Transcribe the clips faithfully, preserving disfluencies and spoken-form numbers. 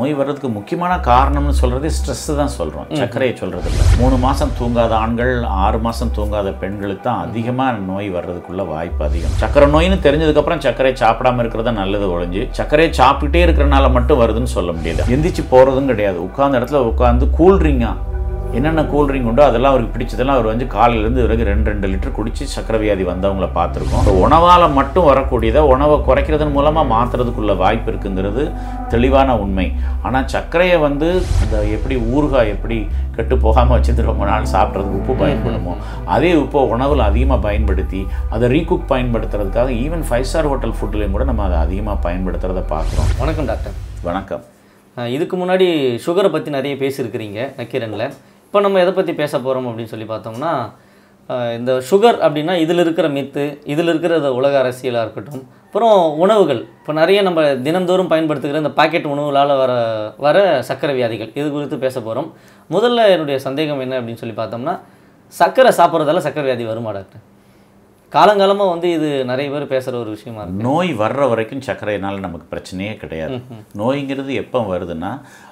நோய் வர்றதுக்கு முக்கியமான காரணம்னு சொல்கிறதே ஸ்ட்ரெஸ்ஸு தான் சொல்கிறோம், சர்க்கரையை சொல்கிறது இல்லை. மூணு மாதம் தூங்காத ஆண்கள், ஆறு மாதம் தூங்காத பெண்களுக்கு தான் அதிகமாக நோய் வர்றதுக்குள்ள வாய்ப்பு அதிகம். சர்க்கரை நோயின்னு தெரிஞ்சதுக்கப்புறம் சர்க்கரை சாப்பிடாமல் இருக்கிறதா நல்லது ஒழிஞ்சு சர்க்கரையை சாப்பிட்டுட்டே இருக்கிறனால மட்டும் வருதுன்னு சொல்ல முடியாது. எந்திரிச்சு போகிறதும் கிடையாது. உட்கார்ந்த இடத்துல உட்காந்து கூல்ட்ரிங்காக என்னென்ன கூல்ட்ரிங்க் உண்டோ அதெல்லாம் அவருக்கு பிடிச்சதெல்லாம் அவர் வந்து காலையிலேருந்து வரைக்கும் ரெண்டு ரெண்டு லிட்டர் குடித்து சர்க்கரை வியாதி வந்தவங்கள பார்த்துருக்கோம். உணவால் மட்டும் வரக்கூடியதை உணவை குறைக்கிறதன் மூலமாக மாற்றுறதுக்குள்ள வாய்ப்பு இருக்குங்கிறது தெளிவான உண்மை. ஆனால் சர்க்கரையை வந்து அந்த எப்படி ஊறுகாய் எப்படி கெட்டு போகாமல் வச்சுட்டு ரொம்ப நாள் சாப்பிட்றதுக்கு உப்பு பயன்படுமோ அதே உப்பை உணவில் அதிகமாக பயன்படுத்தி அதை ரீகுக் பயன்படுத்துறதுக்காக ஈவன் ஃபைவ் ஸ்டார் ஹோட்டல் ஃபுட்லேயும் கூட நம்ம அதை அதிகமாக பயன்படுத்துகிறத பார்க்குறோம். வணக்கம் டாக்டர். வணக்கம். இதுக்கு முன்னாடி சுகரை பற்றி நிறைய பேசியிருக்கிறீங்க நக்கீரனில். இப்போ நம்ம எதை பற்றி பேச போகிறோம் அப்படின்னு சொல்லி பார்த்தோம்னா, இந்த சுகர் அப்படின்னா இதில் இருக்கிற மித்து, இதில் இருக்கிற உலக அரசியலாக இருக்கட்டும், அப்புறம் உணவுகள், இப்போ நிறைய நம்ம தினந்தோறும் பயன்படுத்துகிற இந்த பாக்கெட் உணவுகளால் வர வர சர்க்கரை வியாதிகள், இது குறித்து பேச போகிறோம். முதல்ல என்னுடைய சந்தேகம் என்ன அப்படின்னு சொல்லி பார்த்தோம்னா, சர்க்கரை சாப்பிட்றதால சர்க்கரை வியாதி வருமா டாக்டர்? காலங்காலமாக வந்து இது நிறைய பேர் பேசுகிற ஒரு விஷயமா இருக்குது. நோய் வர்ற வரைக்கும் சர்க்கரையினால் நமக்கு பிரச்சனையே கிடையாது. நோய்ங்கிறது எப்போ வருதுன்னா,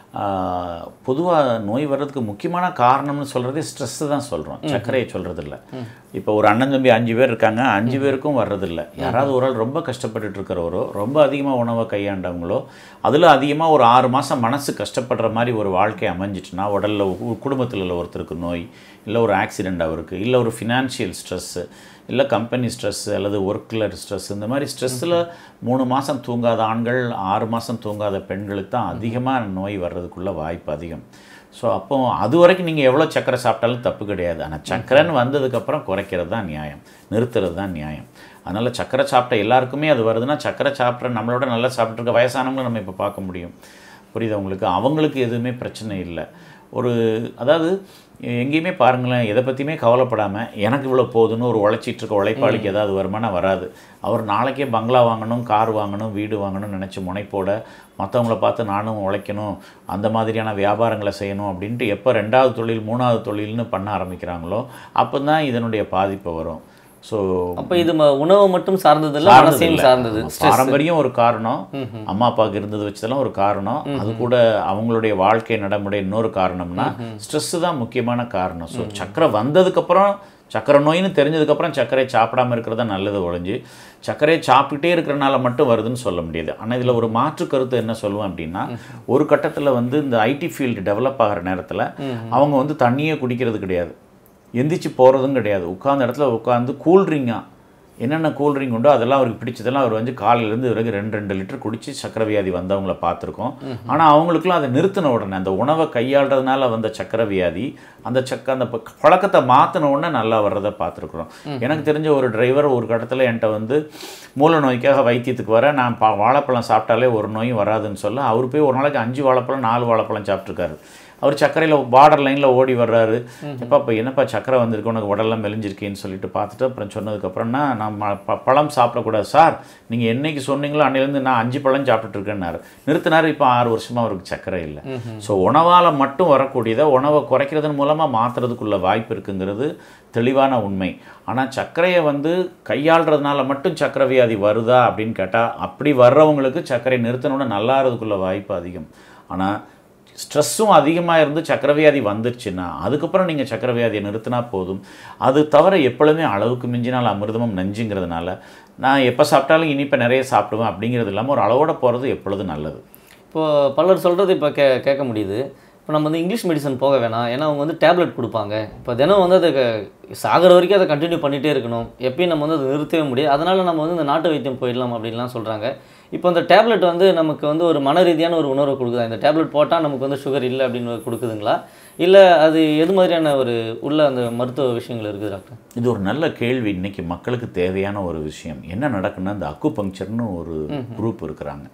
பொதுவாக நோய் வர்றதுக்கு முக்கியமான காரணம்னு சொல்கிறதே ஸ்ட்ரெஸ்ஸு தான் சொல்கிறோம், சர்க்கரையை சொல்கிறது இல்லை. இப்போ ஒரு அண்ணன் தம்பி அஞ்சு பேர் இருக்காங்க, அஞ்சு பேருக்கும் வர்றதில்லை. யாராவது ஒரு ஆள் ரொம்ப கஷ்டப்பட்டுட்டு இருக்கிறவரோ, ரொம்ப அதிகமாக உணவை கையாண்டவங்களோ, அதில் அதிகமாக ஒரு ஆறு மாதம் மனசு கஷ்டப்படுற மாதிரி ஒரு வாழ்க்கை அமைஞ்சிட்டுனா, உடலில் குடும்பத்தில் உள்ள ஒருத்தருக்கு நோய், இல்லை ஒரு ஆக்சிடெண்ட் அவருக்கு, இல்லை ஒரு ஃபினான்ஷியல் ஸ்ட்ரெஸ்ஸு, இல்லை கம்பெனி ஸ்ட்ரெஸ்ஸு அல்லது ஒர்க்கில் ஸ்ட்ரெஸ், இந்த மாதிரி ஸ்ட்ரெஸ்ஸில் மூணு மாதம் தூங்காத ஆண்கள், ஆறு மாதம் தூங்காத பெண்களுக்கு தான் அதிகமாக நோய் வர்றதுக்குள்ள வாய்ப்பு அதிகம். ஸோ அப்போ அது வரைக்கும் நீங்கள் எவ்வளோ சர்க்கரை சாப்பிட்டாலும் தப்பு கிடையாது. ஆனால் சர்க்கரைன்னு வந்ததுக்கப்புறம் குறைக்கிறது தான் நியாயம், நிறுத்துறது தான் நியாயம். அதனால் சர்க்கரை சாப்பிட்ட எல்லாருக்குமே அது வருதுன்னா, சர்க்கரை சாப்பிட்ற நம்மளோட நல்லா சாப்பிட்ருக்க வயசானவங்களும் நம்ம இப்போ பார்க்க முடியும். புரியுது உங்களுக்கு? அவங்களுக்கு எதுவுமே பிரச்சனை இல்லை. ஒரு அதாவது எங்கேயுமே பாருங்களேன், எதை பற்றியுமே கவலைப்படாமல் எனக்கு இவ்வளோ போகுதுன்னு ஒரு உழைச்சிட்ருக்க உழைப்பாளிக்கு ஏதாவது வருமானம் வராது. அவர் நாளைக்கே பங்களா வாங்கணும், கார் வாங்கணும், வீடு வாங்கணும்னு நினச்சி முனைப்போட மற்றவங்கள பார்த்து நானும் உழைக்கணும், அந்த மாதிரியான வியாபாரங்களை செய்யணும் அப்படின்ட்டு எப்போ ரெண்டாவது தொழில் மூணாவது தொழில்னு பண்ண ஆரம்பிக்கிறாங்களோ அப்போ தான் இதனுடைய பாதிப்பு வரும். ஸோ அப்போ இது உணவு மட்டும் சார்ந்தது இல்லை, மனசையும் சார்ந்தது. பாரம்பரியம் ஒரு காரணம், அம்மா அப்பாவுக்கு இருந்தது வச்சதெல்லாம் ஒரு காரணம், அது கூட அவங்களுடைய வாழ்க்கை நடைமுறை இன்னொரு காரணம்னா ஸ்ட்ரெஸ்ஸு தான் முக்கியமான காரணம். ஸோ சர்க்கரை வந்ததுக்கப்புறம், சர்க்கரை நோயின்னு தெரிஞ்சதுக்கப்புறம் சர்க்கரை சாப்பிடாமல் இருக்கிறதா நல்லது ஒழிஞ்சு சர்க்கரையை சாப்பிட்டுட்டே இருக்கிறனால மட்டும் வருதுன்னு சொல்ல முடியாது. ஆனால் இதில் ஒரு மாற்று கருத்து என்ன சொல்லுவேன் அப்படின்னா, ஒரு கட்டத்தில் வந்து இந்த ஐடி ஃபீல்டு டெவலப் ஆகிற நேரத்தில் அவங்க வந்து தண்ணியே குடிக்கிறது கிடையாது, எந்திரிச்சு போகிறதும் கிடையாது. உட்கார்ந்த இடத்துல உட்காந்து கூல்ட்ரிங்காக என்னென்ன கூல்ட்ரிங்க் உண்டோ அதெல்லாம் அவருக்கு பிடிச்சதெல்லாம் அவர் வந்து காலையிலேருந்து வரைக்கும் ரெண்டு ரெண்டு லிட்டர் குடித்து சர்க்கரை வியாதி வந்தவங்கள பார்த்துருக்கோம். ஆனால் அவங்களுக்குலாம் அதை நிறுத்தின உடனே, அந்த உணவை கையாளுறதுனால வந்த சர்க்கரை வியாதி, அந்த சக்க அந்த பழக்கத்தை மாற்றின உடனே நல்லா வர்றதை பார்த்துருக்குறோம். எனக்கு தெரிஞ்ச ஒரு டிரைவர் ஒரு கட்டத்தில் என்கிட்ட வந்து மூல நோய்க்காக வைத்தியத்துக்கு வர, நான் பா வாழைப்பழம் சாப்பிட்டாலே ஒரு நோயும் வராதுன்னு சொல்ல, அவர் போய் ஒரு நாளைக்கு அஞ்சு வாழைப்பழம் நாலு வாழைப்பழம் சாப்பிட்ருக்காரு. அவர் சர்க்கரையில் பார்டர் லைனில் ஓடி வர்றாரு. எப்போ இப்போ என்னப்பா சர்க்கரை வந்திருக்கு, உனக்கு உடலாம் மெலிஞ்சிருக்கேன்னு சொல்லிட்டு பார்த்துட்டு அப்புறம் சொன்னதுக்கப்புறம்னா, நான் ப பழம் சாப்பிடக்கூடாது சார், நீங்கள் என்னைக்கு சொன்னீங்களோ அன்னையிலேருந்து நான் அஞ்சு பழம் சாப்பிட்டுருக்கேன்னாரு. நிறுத்தினார். இப்போ ஆறு வருஷமாக அவருக்கு சர்க்கரை இல்லை. ஸோ உணவால் மட்டும் வரக்கூடியதை உணவை குறைக்கிறதன் மூலமாக மாற்றுறதுக்குள்ள வாய்ப்பு இருக்குங்கிறது தெளிவான உண்மை. ஆனால் சர்க்கரையை வந்து கையாளுறதுனால மட்டும் சர்க்கரை வியாதி வருதா அப்படின்னு கேட்டால், அப்படி வர்றவங்களுக்கு சர்க்கரை நிறுத்தினோட நல்லாறதுக்குள்ள வாய்ப்பு அதிகம். ஆனால் ஸ்ட்ரெஸ்ஸும் அதிகமாக இருந்து சர்க்கரை வியாதி வந்துருச்சுன்னா அதுக்கப்புறம் நீங்கள் சர்க்கரை வியாதியை நிறுத்தினா போதும். அது தவிர எப்பொழுதுமே அளவுக்கு மிஞ்சினால் அமிர்தமும் நஞ்சுங்கிறதுனால நான் எப்போ சாப்பிட்டாலும் இனிப்பை நிறைய சாப்பிடுவேன் அப்படிங்கிறது இல்லாமல் ஒரு அளவோடு போகிறது எப்பொழுதும் நல்லது. இப்போது பலர் சொல்கிறது இப்போ கே கேட்க முடியுது. இப்போ நம்ம வந்து இங்கிலீஷ் மெடிசன் போக வேணாம், ஏன்னா அவங்க வந்து டேப்லெட் கொடுப்பாங்க. இப்போ தினம் வந்து அதை சாகிற வரைக்கும் அதை கண்டினியூ பண்ணிகிட்டே இருக்கணும், எப்பயும் நம்ம வந்து அதை நிறுத்தவே முடியாது, அதனால் நம்ம வந்து இந்த நாட்டு வைத்தியம் போயிடலாம் அப்படின்லாம் சொல்கிறாங்க. இப்போ இந்த டேப்லெட் வந்து நமக்கு வந்து ஒரு மன ரீதியான ஒரு உணர்வை கொடுக்குதா? இந்த டேப்லெட் போட்டால் நமக்கு வந்து சுகர் இல்லை அப்படின்னு கொடுக்குதுங்களா, இல்லை அது எது மாதிரியான ஒரு உள்ள அந்த மருத்துவ விஷயங்கள் இருக்குது டாக்டர்? இது ஒரு நல்ல கேள்வி. இன்றைக்கி மக்களுக்கு தேவையான ஒரு விஷயம். என்ன நடக்குன்னா, இந்த அக்குபங்க்சர்னு ஒரு குரூப் இருக்கிறாங்க.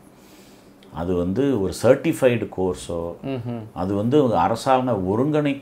அது வந்து ஒரு சர்டிஃபைடு கோர்ஸோ, அது வந்து அரசாங்க ஒருங்கணை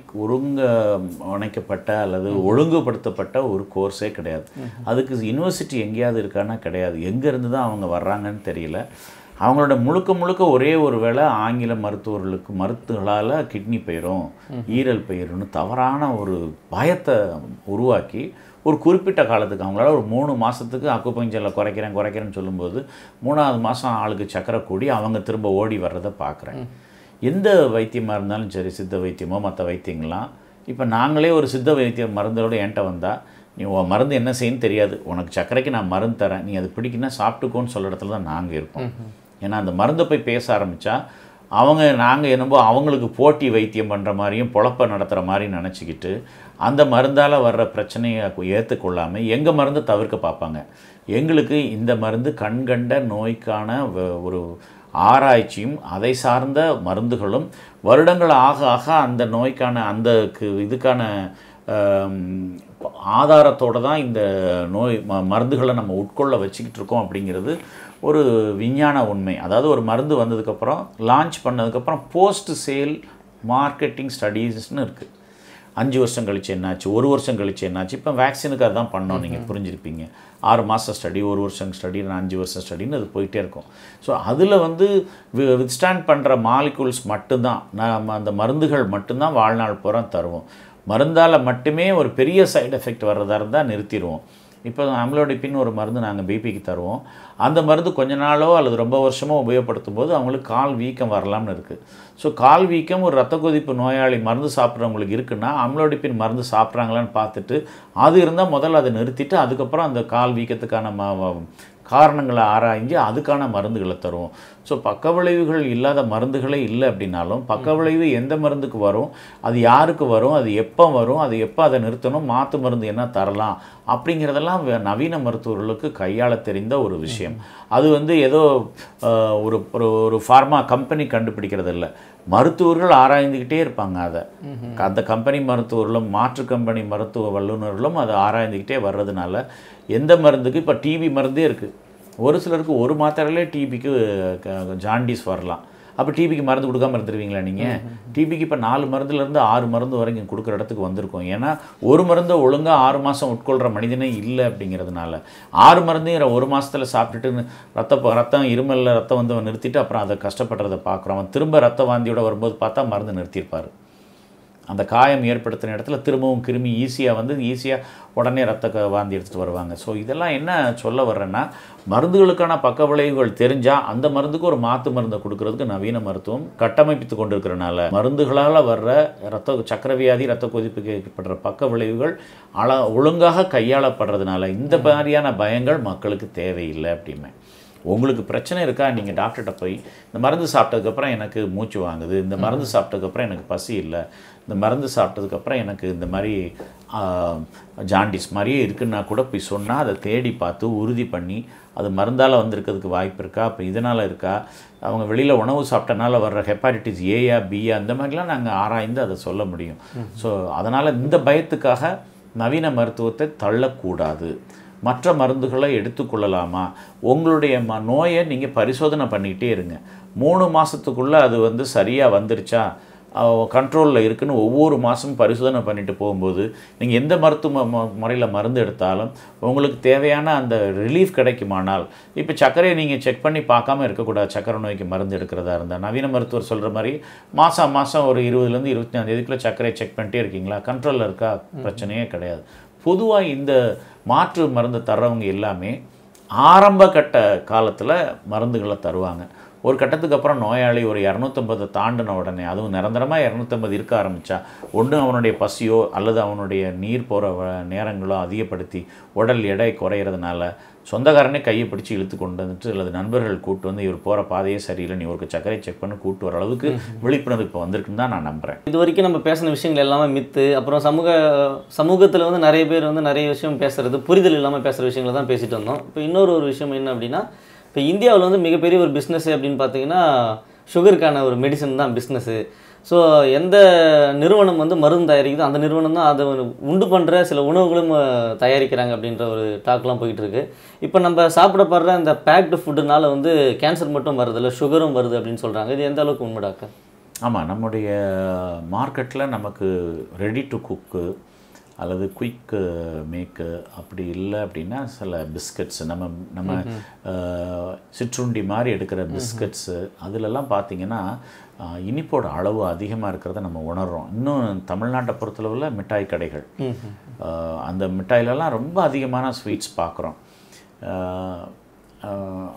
ஒருங்கணைக்கப்பட்ட அல்லது ஒழுங்குபடுத்தப்பட்ட ஒரு கோர்ஸே கிடையாது. அதுக்கு யூனிவர்சிட்டி எங்கேயாவது இருக்கான்னா கிடையாது. எங்கேருந்து தான் அவங்க வர்றாங்கன்னு தெரியல. அவங்களோட முழுக்க முழுக்க ஒரே ஒரு வேளை ஆங்கில மருத்துவர்களுக்கு மருத்துவர்களால் கிட்னி போயிடும், ஈரல் போயிடும்னு தவறான ஒரு பயத்தை உருவாக்கி ஒரு குறிப்பிட்ட காலத்துக்கு அவங்களால ஒரு மூணு மாதத்துக்கு அக்குபஞ்சரில் குறைக்கிறேன் குறைக்கிறேன்னு சொல்லும்போது மூணாவது மாதம் ஆளுக்கு சக்கரை கூடி அவங்க திரும்ப ஓடி வர்றதை பார்க்குறேன். எந்த வைத்தியமாக இருந்தாலும் சரி, சித்த வைத்தியமோ மற்ற வைத்தியங்கள்லாம், இப்போ நாங்களே ஒரு சித்த வைத்தியம் மருந்தோட என்கிட்ட வந்தால், நீ உன் மருந்து என்ன செய்யணும்னு தெரியாது, உனக்கு சர்க்கரைக்கு நான் மருந்து தரேன், நீ அது பிடிக்குன்னா சாப்பிட்டுக்கோன்னு சொல்கிற இடத்துல தான் நாங்கள் இருக்கோம். ஏன்னா அந்த மருந்தை போய் பேச ஆரம்பித்தா அவங்க நாங்கள் என்னமோ அவங்களுக்கு போட்டி வைத்தியம் பண்ணுற மாதிரியும் பொழப்ப நடத்துகிற மாதிரியும் நினச்சிக்கிட்டு அந்த மருந்தால் வர்ற பிரச்சனையை ஏற்றுக்கொள்ளாமல் எங்கள் மருந்தை தவிர்க்க பார்ப்பாங்க. எங்களுக்கு இந்த மருந்து கண்கண்ட நோய்க்கான ஒரு ஆராய்ச்சியும் அதை சார்ந்த மருந்துகளும் வருடங்கள் ஆக ஆக அந்த நோய்க்கான அந்த இதுக்கான ஆதாரத்தோடு தான் இந்த நோய் ம மருந்துகளை நம்ம உட்கொள்ள வச்சுக்கிட்டு இருக்கோம் அப்படிங்கிறது ஒரு விஞ்ஞான உண்மை. அதாவது ஒரு மருந்து வந்ததுக்கப்புறம் லான்ச் பண்ணதுக்கப்புறம் போஸ்ட் சேல் மார்க்கெட்டிங் ஸ்டடீஸ்னு இருக்குது. அஞ்சு வருஷம் கழிச்சு என்னாச்சு, ஒரு வருஷம் கழிச்சு என்னாச்சு. இப்போ வேக்சினுக்கு அதுதான் பண்ணோம், நீங்கள் புரிஞ்சிருப்பீங்க. ஆறு மாதம் ஸ்டடி, ஒரு வருஷம் ஸ்டடி, அஞ்சு வருஷம் ஸ்டடின்னு அது போயிட்டே இருக்கும். ஸோ அதில் வந்து வித்ஸ்டாண்ட் பண்ணுற மாலிகூல்ஸ் மட்டும்தான் நம்ம அந்த மருந்துகள் மட்டும்தான் வாழ்நாள் பூரா தருவோம். மருந்தால் மட்டுமே ஒரு பெரிய சைடு எஃபெக்ட் வர்றதா இருந்தால் நிறுத்திடுவோம். இப்போ அம்லோடிப்பின்னு ஒரு மருந்து நாங்கள் பிபிக்கு தருவோம். அந்த மருந்து கொஞ்ச நாளோ அல்லது ரொம்ப வருஷமோ உபயோகப்படுத்தும் போது அவங்களுக்கு கால் வீக்கம் வரலாம்னு இருக்குது. ஸோ கால் வீக்கம் ஒரு ரத்த கொதிப்பு நோயாளி மருந்து சாப்பிட்றவங்களுக்கு இருக்குன்னா அம்லோடிப்பின் மருந்து சாப்பிட்றாங்களான்னு பார்த்துட்டு அது இருந்தால் முதல்ல அதை நிறுத்திட்டு அதுக்கப்புறம் அந்த கால் வீக்கத்துக்கான ம காரணங்களை ஆராய்ஞ்சு அதுக்கான மருந்துகளை தருவோம். ஸோ பக்க விளைவுகள் இல்லாத மருந்துகளே இல்லை அப்படின்னாலும் பக்க விளைவு எந்த மருந்துக்கு வரும், அது யாருக்கு வரும், அது எப்போ வரும், அது எப்போ அதை நிறுத்தணும், மாற்று மருந்து என்ன தரலாம் அப்படிங்கிறதெல்லாம் நவீன மருத்துவர்களுக்கு கையாள தெரிந்த ஒரு விஷயம். அது வந்து ஏதோ ஒரு ஒரு ஃபார்மா கம்பெனி கண்டுபிடிக்கிறது இல்லை, மருத்துவர்கள் ஆராய்ந்துக்கிட்டே இருப்பாங்க. அதை அந்த கம்பெனி மருத்துவர்களும் மாற்று கம்பெனி மருத்துவ வல்லுநர்களும் அதை ஆராய்ந்துக்கிட்டே வர்றதுனால எந்த மருந்துக்கு இப்போ டிபி மருந்தே இருக்குது. ஒரு சிலருக்கு ஒரு மாத்திரையிலே டிபிக்கு ஜாண்டிஸ் வரலாம். அப்போ டிபிக்கு மருந்து கொடுக்காம இருந்துருவீங்களா நீங்கள்? டிபிக்கு இப்போ நாலு மருந்துலேருந்து ஆறு மருந்து வரைக்கும் கொடுக்குற இடத்துக்கு வந்திருக்கோம். ஏன்னா ஒரு மருந்தை ஒழுங்காக ஆறு மாதம் உட்கொள்கிற மனிதனே இல்லை அப்படிங்கிறதுனால ஆறு மருந்தையும் ஒரு மாதத்தில் சாப்பிட்டுட்டு ரத்த ரத்தம் இருமலில் ரத்தம் வந்து நிறுத்திட்டு அப்புறம் அதை கஷ்டப்படுறதை பார்க்குறோம். அவன் திரும்ப ரத்த வாந்தியோட வரும்போது பார்த்தா மருந்து நிறுத்தியிருப்பார். அந்த காயம் ஏற்படுத்தின இடத்துல திரும்பவும் கிருமி ஈஸியாக வந்து ஈஸியாக உடனே ரத்த வாந்தி எடுத்துகிட்டு வருவாங்க. ஸோ இதெல்லாம் என்ன சொல்ல வர்றேன்னா, மருந்துகளுக்கான பக்க விளைவுகள் தெரிஞ்சால் அந்த மருந்துக்கு ஒரு மாற்று மருந்தை கொடுக்கறதுக்கு நவீன மருத்துவம் கட்டமைப்பித்து கொண்டிருக்கிறனால மருந்துகளால் வர்ற ரத்த சக்கரவியாதி ரத்த கொதிப்புக்கு ஏற்படுற பக்க விளைவுகள் அள ஒழுங்காக கையாளப்படுறதுனால இந்த மாதிரியான பயங்கள் மக்களுக்கு தேவையில்லை அப்படிமே. உங்களுக்கு பிரச்சனை இருக்கா, நீங்கள் டாக்டர்கிட்ட போய் இந்த மருந்து சாப்பிட்டதுக்கப்புறம் எனக்கு மூச்சு வாங்குது, இந்த மருந்து சாப்பிட்டதுக்கப்புறம் எனக்கு பசி இல்லை, இந்த மருந்து சாப்பிட்டதுக்கப்புறம் எனக்கு இந்த மாதிரி ஜாண்டிஸ் மாதிரியே இருக்குன்னா கூட போய் சொன்னால் அதை தேடி பார்த்து உறுதி பண்ணி அது மருந்தால் வந்திருக்கிறதுக்கு வாய்ப்பு இருக்கா, அப்போ இதனால் இருக்கா, அவங்க வெளியில் உணவு சாப்பிட்டனால வர்ற ஹெப்பாட்டிட்டிஸ் ஏயா பியா அந்த மாதிரிலாம் நாங்கள் ஆராய்ந்து அதை சொல்ல முடியும். ஸோ அதனால் இந்த பயத்துக்காக நவீன மருத்துவத்தை தள்ளக்கூடாது. மற்ற மருந்துகளை எடுத்துக்கொள்ளலாமா, உங்களுடைய ம நோயை நீங்கள் பரிசோதனை பண்ணிக்கிட்டே இருங்க. மூணு மாதத்துக்குள்ளே அது வந்து சரியாக வந்துருச்சா, கண்ட்ரோலில் இருக்குன்னு ஒவ்வொரு மாதமும் பரிசோதனை பண்ணிட்டு போகும்போது நீங்கள் எந்த மருத்துவ முறையில் மருந்து எடுத்தாலும் உங்களுக்கு தேவையான அந்த ரிலீஃப் கிடைக்குமானால், இப்போ சர்க்கரையை நீங்கள் செக் பண்ணி பார்க்காம இருக்கக்கூடாது. சர்க்கரை நோய்க்கு மருந்து எடுக்கிறதா இருந்தால் நவீன மருத்துவர் சொல்கிற மாதிரி மாதம் மாதம் ஒரு இருபதுலேருந்து இருபத்தி நாலு தேதிக்குள்ளே சர்க்கரையை செக் பண்ணிட்டே இருக்கீங்களா, கண்ட்ரோலில் இருக்கா, பிரச்சனையே கிடையாது. பொதுவாக இந்த மாற்று மருந்து தர்றவங்க எல்லாமே ஆரம்ப கட்ட காலத்தில் மருந்துகளை தருவாங்க. ஒரு கட்டத்துக்கு அப்புறம் நோயாளி ஒரு இரநூத்தம்பது தாண்டின உடனே, அதுவும் நிரந்தரமாக இரநூத்தம்பது இருக்க ஆரம்பித்தா, ஒன்று அவனுடைய பசியோ அல்லது அவனுடைய நீர் போகிற நேரங்களோ அதிகப்படுத்தி உடல் எடை குறையிறதுனால சொந்தக்காரனே கையை பிடிச்சி இழுத்து கொண்டு வந்துட்டு அல்லது நண்பர்கள் கூப்பிட்டு வந்து இவர் போகிற பாதையே சரியில்லை, நீ ஒரு சர்க்கரை செக் பண்ணி கூப்பிட்டு வர அளவுக்கு விழிப்புணர்வு இப்போ வந்திருக்குன்னு தான் நான் நம்புகிறேன். இது வரைக்கும் நம்ம பேசின விஷயங்கள் எல்லாமே மித்து. அப்புறம் சமூக சமூகத்தில் வந்து நிறைய பேர் வந்து நிறைய விஷயம் பேசுகிறது புரிதல் இல்லாமல் பேசுகிற விஷயங்களை தான் பேசிட்டு வந்தோம். இப்போ இன்னொரு ஒரு விஷயம் என்ன அப்படின்னா, இப்போ இந்தியாவில் வந்து மிகப்பெரிய ஒரு பிஸ்னஸ்ஸு அப்படின்னு பார்த்தீங்கன்னா சுகருக்கான ஒரு மெடிசன் தான் பிஸ்னஸ்ஸு. ஸோ எந்த நிறுவனம் வந்து மருந்து தயாரிக்குதோ அந்த நிறுவனம் தான் அதை உண்டு பண்ணுற சில உணவுகளும் தயாரிக்கிறாங்க அப்படின்ற ஒரு டாக்லாம் போயிட்டுருக்கு. இப்போ நம்ம சாப்பிடப்படுற இந்த பேக்டு ஃபுட்டுனால வந்து கேன்சர் மட்டும் வருதில்ல, சுகரும் வருது அப்படின்னு சொல்கிறாங்க. இது எந்த அளவுக்கு உண்மை டாக்டர்? ஆமாம், நம்முடைய மார்க்கெட்டில் நமக்கு ரெடி டு குக்கு அல்லது குயிக் மேக்கு அப்படி இல்லை அப்படின்னா சில பிஸ்கட்ஸு நம்ம நம்ம சிற்றுண்டி மாதிரி எடுக்கிற பிஸ்கட்ஸு அதிலெல்லாம் பார்த்திங்கன்னா இனிப்போட அளவு அதிகமாக இருக்கிறத நம்ம உணர்கிறோம். இன்னும் தமிழ்நாட்டை பொறுத்தளவில் மிட்டாய் கடைகள், அந்த மிட்டாயிலெல்லாம் ரொம்ப அதிகமான ஸ்வீட்ஸ் பார்க்குறோம்.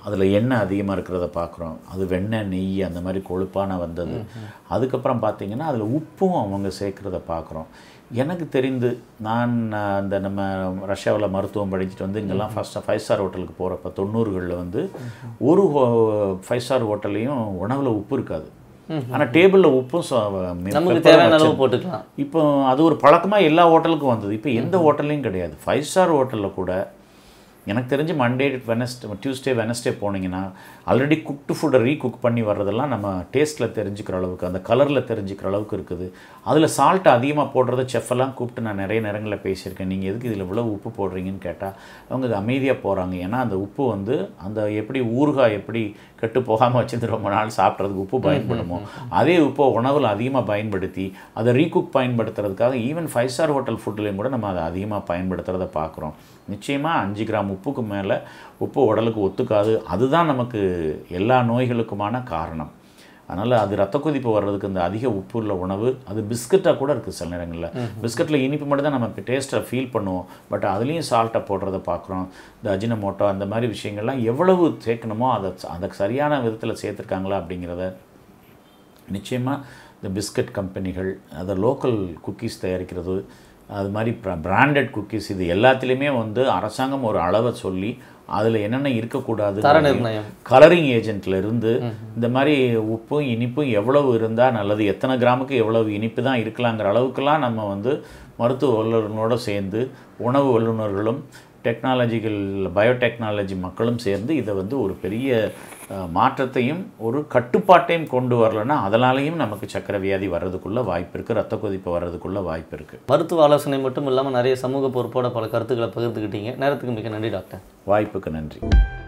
அதில் எண்ணெய் அதிகமாக இருக்கிறத பார்க்குறோம். அது வெண்ணெய், நெய் அந்த மாதிரி கொழுப்பான வந்தது. அதுக்கப்புறம் பார்த்திங்கன்னா அதில் உப்பும் அவங்க சேர்க்குறத பார்க்குறோம். எனக்கு தெரிந்து நான் அந்த நம்ம ரஷ்யாவில் மருத்துவம் படிச்சுட்டு வந்து இங்கெல்லாம் ஃபஸ்ட்டு ஃபைவ் ஸ்டார் ஹோட்டலுக்கு போகிறப்ப தொண்ணூறுகளில் வந்து ஒரு ஃபைவ் ஸ்டார் ஹோட்டல்லையும் உணவில் உப்பு இருக்காது. ஆனால் டேபிளில் உப்பும் போட்டுக்கலாம். இப்போ அது ஒரு பழக்கமாக எல்லா ஹோட்டலுக்கும் வந்தது. இப்போ எந்த ஹோட்டல்லையும் கிடையாது. ஃபைவ் ஸ்டார் ஹோட்டலில் கூட எனக்கு தெரிஞ்சு மண்டே வெனஸ்டே டியூஸ்டே வெனஸ்டே போனீங்கன்னா ஆல்ரெடி குக்டு ஃபுட்டை ரீகுக் பண்ணி வர்றதெல்லாம் நம்ம டேஸ்ட்டில் தெரிஞ்சுக்கிற அளவுக்கு, அந்த கலரில் தெரிஞ்சுக்கிற அளவுக்கு இருக்குது. அதில் சால்ட்டு அதிகமாக போடுறத செஃப்பெல்லாம் கூப்பிட்டு நான் நிறைய நேரங்களில் பேசியிருக்கேன். நீங்கள் எதுக்கு இதில் இவ்வளோ உப்பு போடுறீங்கன்னு கேட்டால் அவங்க இது அமைதியாக போகிறாங்க. ஏன்னா அந்த உப்பு வந்து அந்த எப்படி ஊறுகாய் எப்படி கெட்டு போகாமல் வச்சுருந்து ரொம்ப நாள் சாப்பிட்றதுக்கு உப்பு பயன்படுமோ அதே உப்பை உணவில் அதிகமாக பயன்படுத்தி அதை ரீகுக் பயன்படுத்துறதுக்காக ஈவன் ஃபைவ் ஸ்டார் ஹோட்டல் ஃபுட்லேயும் கூட நம்ம அதை அதிகமாக பயன்படுத்துகிறத பார்க்குறோம். நிச்சயமாக அஞ்சு கிராம் உப்புக்கு மேலே உப்பு உடலுக்கு ஒத்துக்காது. அதுதான் நமக்கு எல்லா நோய்களுக்குமான காரணம். அதனால் அது ரத்த கொதிப்பு வர்றதுக்கு இந்த அதிக உப்பு உள்ள உணவு, அது பிஸ்கட்டாக கூட இருக்குது சில நேரங்களில். பிஸ்கட்டில் இனிப்பு மட்டும் தான் நம்ம டேஸ்ட்டை ஃபீல் பண்ணுவோம். பட் அதுலேயும் சால்ட்டை போடுறத பார்க்குறோம். இந்த அஜினமோட்டோ அந்த மாதிரி விஷயங்கள்லாம் எவ்வளவு சேர்க்கணுமோ அதை அதை சரியான விதத்தில் சேர்த்துருக்காங்களா அப்படிங்கிறத நிச்சயமாக இந்த பிஸ்கட் கம்பெனிகள், அதை லோக்கல் குக்கீஸ் தயாரிக்கிறது, அது மாதிரி பிராண்டட் குக்கீஸ், இது எல்லாத்துலேயுமே வந்து அரசாங்கம் ஒரு அளவை சொல்லி அதில் என்னென்ன இருக்கக்கூடாது, கலரிங் ஏஜென்ட்ல இருந்து இந்த மாதிரி உப்பும் இனிப்பும் எவ்வளவு இருந்தால் நல்லது, எத்தனை கிராமுக்கு எவ்வளவு இனிப்பு தான் இருக்கலாங்கிற அளவுக்கெல்லாம் நம்ம வந்து மருத்துவ வல்லுநர்களோடு சேர்ந்து உணவு வல்லுநர்களும் டெக்னாலஜிக்கல் பயோடெக்னாலஜி மக்களும் சேர்ந்து இதை வந்து ஒரு பெரிய மாற்றத்தையும் ஒரு கட்டுப்பாட்டையும் கொண்டு வரலன்னா அதனாலேயும் நமக்கு சக்கரை வியாதி வர்றதுக்குள்ள வாய்ப்பு இருக்குது, ரத்த கொதிப்பு வர்றதுக்குள்ள வாய்ப்பு இருக்குது. மருத்துவ ஆலோசனை மட்டும் இல்லாமல் நிறைய சமூக பொறுப்போட பல கருத்துக்களை பகிர்ந்துக்கிட்டீங்க. நேரத்துக்கு மிக நன்றி டாக்டர். வாய்ப்புக்கு நன்றி.